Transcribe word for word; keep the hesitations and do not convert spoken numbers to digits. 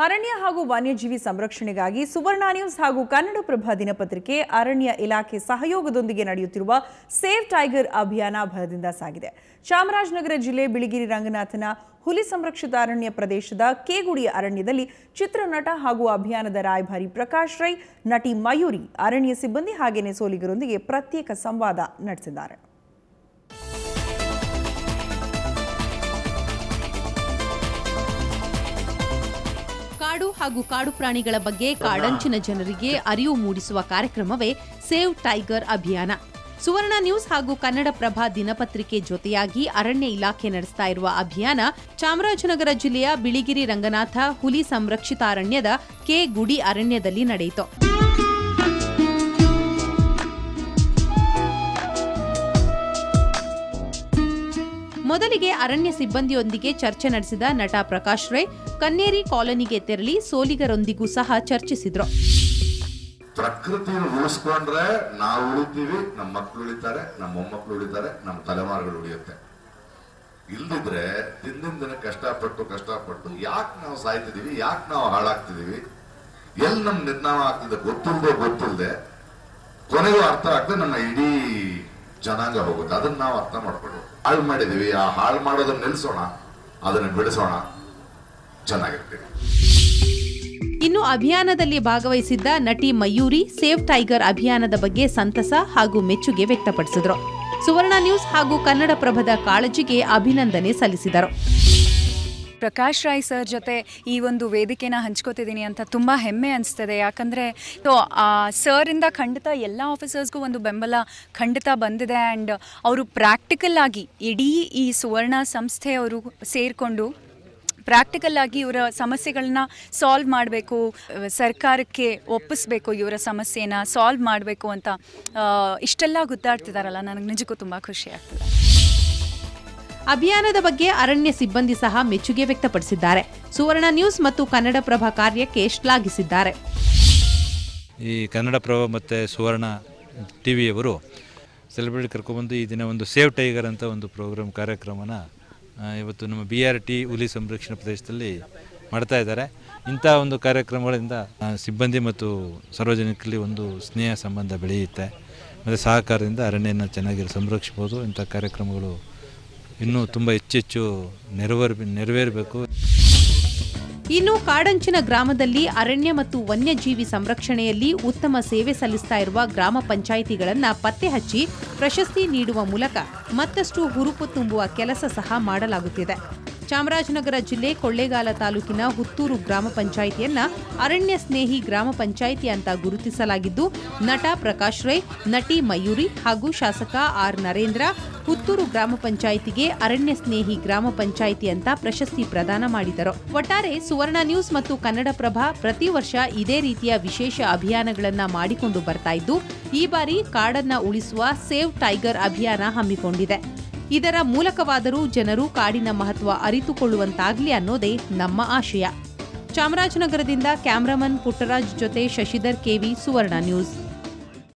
ಅರಣ್ಯ ಹಾಗೂ ವನ್ಯಜೀವಿ ಸಂರಕ್ಷಣೆಗಾಗಿ ಸುವರ್ಣ ನ್ಯೂಸ್ ಹಾಗೂ ಕನ್ನಡಪ್ರಭ ದಿನಪತ್ರಿಕೆ ಅರಣ್ಯ ಇಲಾಖೆ ಸಹಯೋಗದೊಂದಿಗೆ ನಡೆಯುತ್ತಿರುವ ಸೇವ್ ಟೈಗರ್ ಅಭಿಯಾನ ಭರದಿಂದ ಸಾಗಿದೆ. ಚಾಮರಾಜನಗರ ಜಿಲ್ಲೆ ಬಿಳಿಗಿರಿ ರಂಗನಾಥನ ಹುಲಿ ಸಂರಕ್ಷಿತ ಅರಣ್ಯ ಪ್ರದೇಶದ ಕೇಗುಡಿ ಅರಣ್ಯದಲ್ಲಿ ಚಿತ್ರನಟ ಹಾಗೂ ಅಭಿಯಾನದ ರಾಯಭಾರಿ ಪ್ರಕಾಶ್ ರೈ, ನಟಿ ಮಯೂರಿ, ಅರಣ್ಯ ಸಿಬ್ಬಂದಿ ಹಾಗೇನೆ ಸೋಲಿಗರೊಂದಿಗೆ ಪ್ರತ್ಯೇಕ ಸಂವಾದ ನಡೆಸಿದ್ದಾರೆ. ಕಾಡು ಹಾಗೂ ಕಾಡು ಪ್ರಾಣಿಗಳ ಬಗ್ಗೆ ಕಾಡಂಚಿನ ಜನರಿಗೆ ಅರಿವು ಮೂಡಿಸುವ ಕಾರ್ಯಕ್ರಮವೇ ಸೇವ್ ಟೈಗರ್ ಅಭಿಯಾನ. ಸುವರ್ಣ ನ್ಯೂಸ್ ಹಾಗೂ ಕನ್ನಡಪ್ರಭ ದಿನಪತ್ರಿಕೆ ಜೊತೆಯಾಗಿ ಅರಣ್ಯ ಇಲಾಖೆ ನಡೆಸ್ತಾ ಇರುವ ಅಭಿಯಾನ ಚಾಮರಾಜನಗರ ಜಿಲ್ಲೆಯ ಬಿಳಿಗಿರಿ ರಂಗನಾಥ ಹುಲಿ ಸಂರಕ್ಷಿತ ಅರಣ್ಯದ ಕೆ ಗುಡಿ ಅರಣ್ಯದಲ್ಲಿ ನಡೆಯಿತು. ಮೊದಲಿಗೆ ಅರಣ್ಯ ಸಿಬ್ಬಂದಿಯೊಂದಿಗೆ ಚರ್ಚೆ ನಡೆಸಿದ ನಟ ಪ್ರಕಾಶ್ ರೈ ಕನ್ನೇರಿ ಕಾಲೋನಿಗೆ ತೆರಳಿ ಸೋಲಿಗರೊಂದಿಗೂ ಸಹ ಚರ್ಚಿಸಿದ್ರು. ಪ್ರಕೃತಿಯನ್ನು ಉಳಿಸ್ಕೊಂಡ್ರೆ ನಾವು ಉಳಿತೀವಿ, ನಮ್ಮ ಮಕ್ಕಳು ಉಳಿತಾರೆ, ನಮ್ಮ ಮೊಮ್ಮಕ್ಕಳು ಉಳಿತಾರೆ, ನಮ್ಮ ತಲೆಮಾರುಗಳು ಉಳಿಯುತ್ತೆ. ಇಲ್ದಿದ್ರೆ ದಿನದಿಂದ ದಿನ ಕಷ್ಟಪಟ್ಟು ಕಷ್ಟಪಟ್ಟು ಯಾಕೆ ನಾವು ಸಾಯ್ತಿದೀವಿ, ಯಾಕೆ ನಾವು ಹಾಳಾಗ್ತಿದೀವಿ, ಎಲ್ಲಿ ನಮ್ ನಿರ್ನಾಮ ಆಗ್ತಿದೆ ಗೊತ್ತಿಲ್ಲದೆ ಗೊತ್ತಿಲ್ಲದೆ ಕೊನೆಗೂ ಅರ್ಥ ಆಗ್ತದೆ ನಮ್ಮ ಇಡೀ ಜನಾಂಗ ಹೋಗುತ್ತೆ. ಅದನ್ನ ನಾವು ಅರ್ಥ ಮಾಡ್ಕೊಂಡು ಹಾಳು ಮಾಡಿದೀವಿ. ಆ ಹಾಳು ಮಾಡೋದನ್ನ ನಿಲ್ಸೋಣ, ಅದನ್ನ ಬಿಡಿಸೋಣ, ಚೆನ್ನಾಗಿರ್ತೀವಿ. ಇನ್ನು ಅಭಿಯಾನದಲ್ಲಿ ಭಾಗವಹಿಸಿದ್ದ ನಟಿ ಮಯೂರಿ ಸೇವ್ ಟೈಗರ್ ಅಭಿಯಾನದ ಬಗ್ಗೆ ಸಂತಸ ಹಾಗೂ ಮೆಚ್ಚುಗೆ ವ್ಯಕ್ತಪಡಿಸಿದರು. ಸುವರ್ಣ ನ್ಯೂಸ್ ಹಾಗೂ ಕನ್ನಡಪ್ರಭದ ಕಾಳಜಿಗೆ ಅಭಿನಂದನೆ ಸಲ್ಲಿಸಿದರು. ಪ್ರಕಾಶ್ ರೈ ಸರ್ ಜೊತೆ ಈ ಒಂದು ವೇದಿಕೆನ ಹಂಚ್ಕೋತಿದ್ದೀನಿ ಅಂತ ತುಂಬ ಹೆಮ್ಮೆ ಅನಿಸ್ತದೆ. ಯಾಕಂದರೆ ಸರಿಂದ ಖಂಡಿತ ಎಲ್ಲ ಆಫೀಸರ್ಸ್ಗೂ ಒಂದು ಬೆಂಬಲ ಖಂಡಿತ ಬಂದಿದೆ. ಆ್ಯಂಡ್ ಅವರು ಪ್ರಾಕ್ಟಿಕಲ್ ಆಗಿ ಇಡೀ ಈ ಸುವರ್ಣ ಸಂಸ್ಥೆಯವರು ಸೇರಿಕೊಂಡು ಪ್ರಾಕ್ಟಿಕಲ್ ಆಗಿ ಇವರ ಸಮಸ್ಯೆಗಳನ್ನ ಸಾಲ್ವ್ ಮಾಡಬೇಕು, ಸರ್ಕಾರಕ್ಕೆ ಒಪ್ಪಿಸ್ಬೇಕು, ಇವರ ಸಮಸ್ಯೆನ ಸಾಲ್ವ್ ಮಾಡಬೇಕು ಅಂತ ಇಷ್ಟೆಲ್ಲ ಗುದ್ದಾಡ್ತಿದ್ದಾರಲ್ಲ, ನನಗೆ ನಿಜಕ್ಕೂ ತುಂಬ ಖುಷಿ ಆಗ್ತದೆ. ಅಭಿಯಾನದ ಬಗ್ಗೆ ಅರಣ್ಯ ಸಿಬ್ಬಂದಿ ಸಹ ಮೆಚ್ಚುಗೆ ವ್ಯಕ್ತಪಡಿಸಿದ್ದಾರೆ. ಸುವರ್ಣ ನ್ಯೂಸ್ ಮತ್ತು ಕನ್ನಡಪ್ರಭ ಕಾರ್ಯಕ್ಕೆ ಶ್ಲಾಘಿಸಿದ್ದಾರೆ. ಈ ಕನ್ನಡಪ್ರಭ ಮತ್ತು ಸುವರ್ಣ ಟಿವಿಯವರು ಸೆಲೆಬ್ರಿಟಿ ಕರ್ಕೊಂಡ್ಬಂದು ಈ ದಿನ ಒಂದು ಸೇವ್ ಟೈಗರ್ ಅಂತ ಒಂದು ಪ್ರೋಗ್ರಾಮ್ ಕಾರ್ಯಕ್ರಮನ ಇವತ್ತು ನಮ್ಮ ಬಿ ಆರ್ ಟಿ ಹುಲಿ ಸಂರಕ್ಷಣಾ ಪ್ರದೇಶದಲ್ಲಿ ಮಾಡ್ತಾ ಇದ್ದಾರೆ. ಇಂಥ ಒಂದು ಕಾರ್ಯಕ್ರಮಗಳಿಂದ ಸಿಬ್ಬಂದಿ ಮತ್ತು ಸಾರ್ವಜನಿಕರಲ್ಲಿ ಒಂದು ಸ್ನೇಹ ಸಂಬಂಧ ಬೆಳೆಯುತ್ತೆ ಮತ್ತು ಸಹಕಾರದಿಂದ ಅರಣ್ಯನ ಚೆನ್ನಾಗಿ ಸಂರಕ್ಷಿಸ್ಬೋದು. ಇಂಥ ಕಾರ್ಯಕ್ರಮಗಳು ಇನ್ನೂ ತುಂಬ ಹೆಚ್ಚೆಚ್ಚು ನೆರವೇರ್ ನೆರವೇರಬೇಕು. ಇನ್ನು ಕಾಡಂಚಿನ ಗ್ರಾಮದಲ್ಲಿ ಅರಣ್ಯ ಮತ್ತು ವನ್ಯಜೀವಿ ಸಂರಕ್ಷಣೆಯಲ್ಲಿ ಉತ್ತಮ ಸೇವೆ ಸಲ್ಲಿಸ್ತಾ ಇರುವ ಗ್ರಾಮ ಪಂಚಾಯಿತಿಗಳನ್ನು ಪತ್ತೆ ಹಚ್ಚಿ ಪ್ರಶಸ್ತಿ ನೀಡುವ ಮೂಲಕ ಮತ್ತಷ್ಟು ಹುರುಪು ತುಂಬುವ ಕೆಲಸ ಸಹ ಮಾಡಲಾಗುತ್ತಿದೆ. ಚಾಮರಾಜನಗರ ಜಿಲ್ಲೆ ಕೊಳ್ಳೇಗಾಲ ತಾಲೂಕಿನ ಹುತ್ತೂರು ಗ್ರಾಮ ಪಂಚಾಯಿತಿಯನ್ನ ಅರಣ್ಯ ಸ್ನೇಹಿ ಗ್ರಾಮ ಪಂಚಾಯಿತಿ ಅಂತ ಗುರುತಿಸಲಾಗಿದ್ದು, ನಟ ಪ್ರಕಾಶ್ ರೈ, ನಟಿ ಮಯೂರಿ ಹಾಗೂ ಶಾಸಕ ಆರ್ ನರೇಂದ್ರ ಹುತ್ತೂರು ಗ್ರಾಮ ಪಂಚಾಯಿತಿಗೆ ಅರಣ್ಯ ಸ್ನೇಹಿ ಗ್ರಾಮ ಪಂಚಾಯಿತಿ ಅಂತ ಪ್ರಶಸ್ತಿ ಪ್ರದಾನ ಮಾಡಿದರು. ಒಟ್ಟಾರೆ ಸುವರ್ಣ ನ್ಯೂಸ್ ಮತ್ತು ಕನ್ನಡಪ್ರಭ ಪ್ರತಿ ವರ್ಷ ಇದೇ ರೀತಿಯ ವಿಶೇಷ ಅಭಿಯಾನಗಳನ್ನ ಮಾಡಿಕೊಂಡು ಬರ್ತಾ ಇದ್ದು, ಈ ಬಾರಿ ಕಾಡನ್ನ ಉಳಿಸುವ ಸೇವ್ ಟೈಗರ್ ಅಭಿಯಾನ ಹಮ್ಮಿಕೊಂಡಿದೆ. ಇದರ ಮೂಲಕವಾದರೂ ಜನರು ಕಾಡಿನ ಮಹತ್ವ ಅರಿತುಕೊಳ್ಳುವಂತಾಗಲಿ ಅನ್ನೋದೇ ನಮ್ಮ ಆಶಯ. ಚಾಮರಾಜನಗರದಿಂದ ಕ್ಯಾಮರಾಮನ್ ಪುಟ್ಟರಾಜ್ ಜೊತೆ ಶಶಿಧರ್ ಕೆವಿ, ಸುವರ್ಣ ನ್ಯೂಸ್.